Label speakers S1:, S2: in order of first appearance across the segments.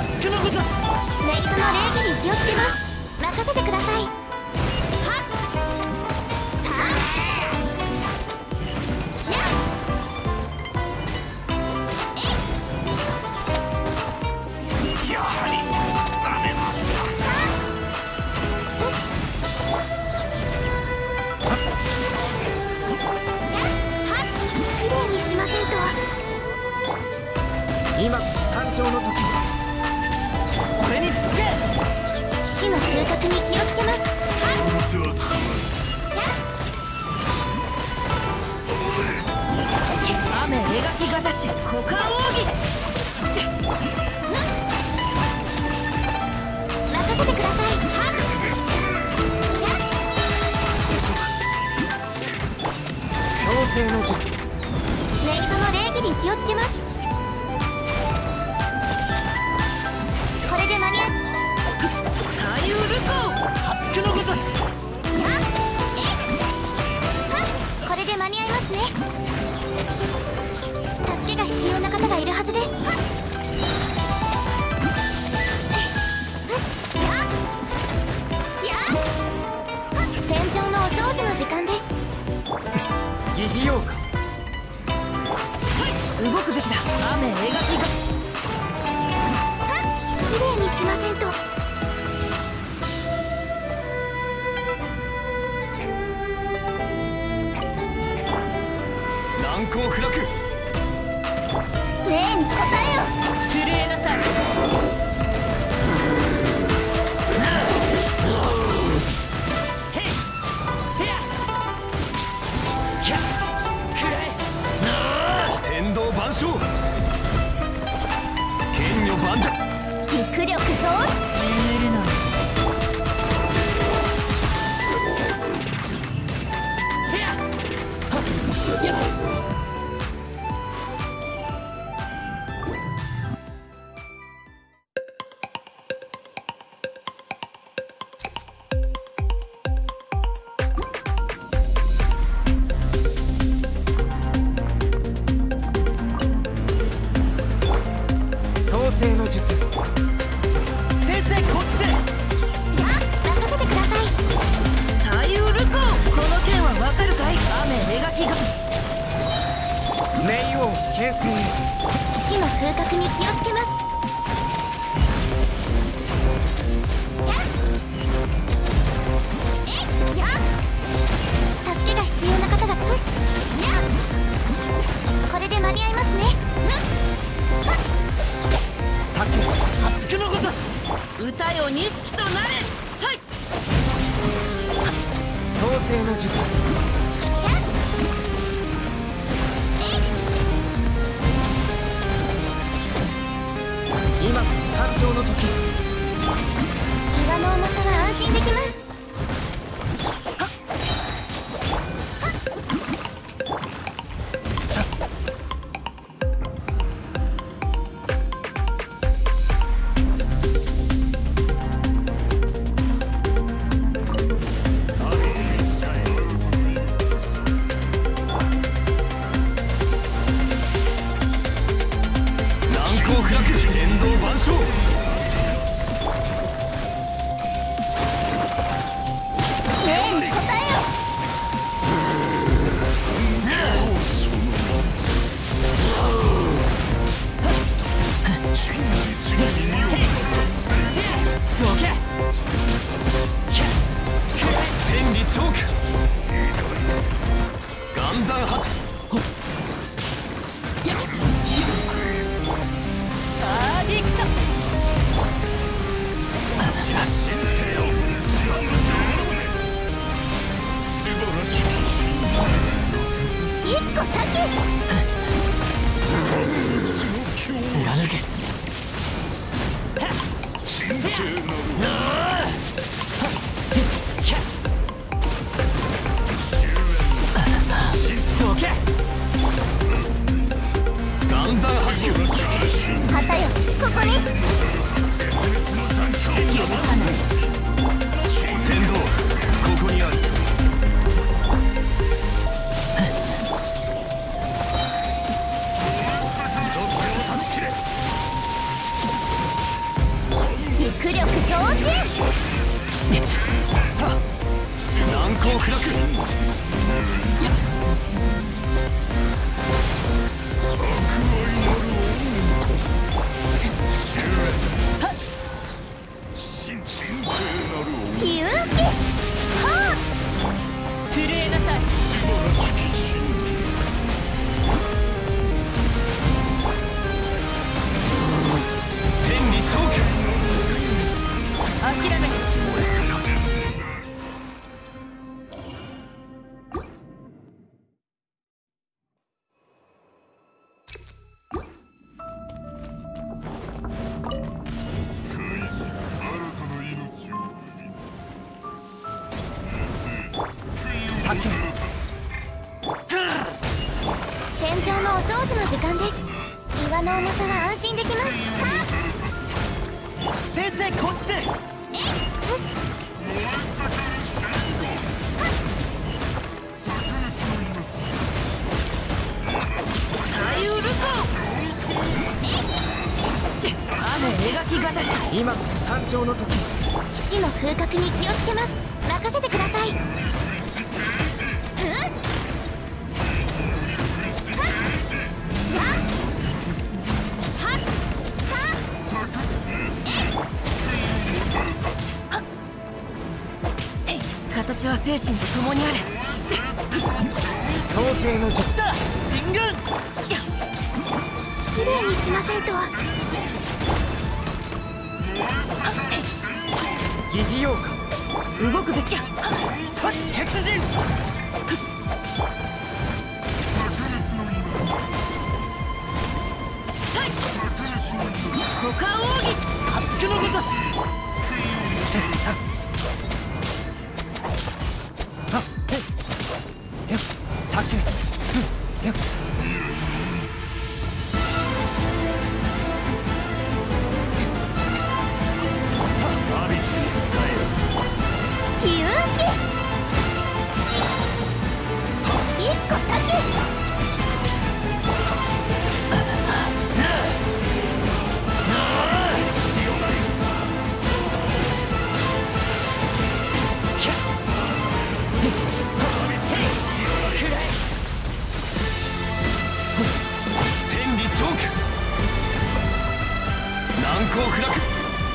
S1: 発くのこと。
S2: メイドの礼儀に気をつけます。任せてください。
S1: 今誕生の時、俺につけ。
S2: 死の風格に気をつけます。
S1: 雨描きがたし股間奥義。
S2: 任せてください。
S1: 創世の術。
S2: メイドの礼儀に気をつけます。これで間に合う。
S1: 左右ルコ発くのこと。
S2: これで間に合いますね。助けが必要な方がいるはずです。戦場のお掃除の時間です。
S1: 疑似用か。動くべきだ。雨描きが。
S2: 綺麗にしませんと。
S1: 難攻不落。
S2: 霊に答えよ。
S1: 綺麗なさい。へいせやキャッくらえ。天道万象。剣女万丈。
S2: 陸力同時。
S1: 寝るの。せやはっやっ。創世の術。先生こっちで。
S2: 任せてください。
S1: 左右ルコこの剣はわかるかい。雨描きが。冥王形成。
S2: 死の風格に気をつけます。助けが必要な方が。これで間に合いますね。
S1: さっき発くのごとし。歌よ錦となれ。さい創世の術。今こそ誕生の時。
S2: 岩の重さは安心できます。
S1: 天道万象。
S2: 霊に答えよ。
S1: どけ。天理チョーク。岩山八。アディクト。神聖よ。
S2: 一個先。
S1: 貫け。神聖なる。どけ。岩山八九。
S2: 旗よここに。
S1: 天道ここにある。 光不落。やっ
S2: 勇気はあ
S3: 震えなさい。
S1: 天理長久。
S3: 諦めて
S2: 戦場のお掃除の時間です。岩の重さは安心できます。
S3: 先生こっちで。最ウルコ雨描きがたし。
S1: 今干潮の時。
S2: 騎士の風格に気をつけます。任せてください。
S3: 形は精神と共にある。
S1: 創世の術
S3: だ進軍。
S2: きれいにしませんと。
S3: 疑似妖怪動くべきや。鉄人さい股間奥義厚くのごとし。
S1: アビスに使える。
S2: 勇気一個先。
S1: 天理長久。難攻不落。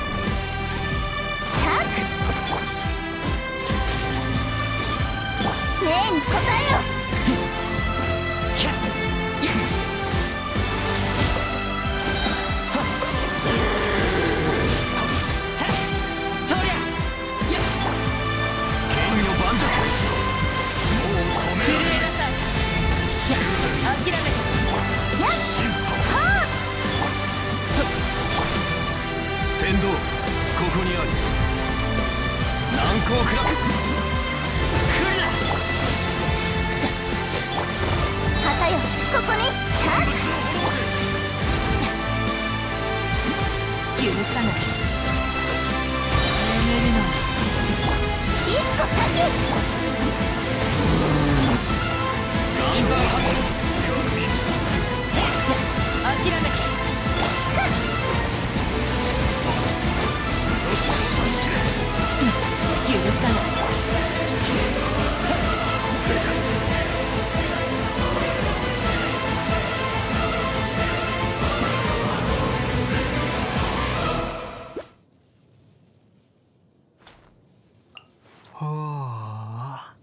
S2: 命に応えよ。
S1: 剣の盤石。もう止められない。
S3: 諦めて。
S1: 天道ここにある。難攻不落。来るな。
S2: 旗よここにチャンス。
S3: 許さない。眠るの
S2: 一個先。
S1: 岩山発。
S3: 諦めて。許さない。
S1: 世界はあ。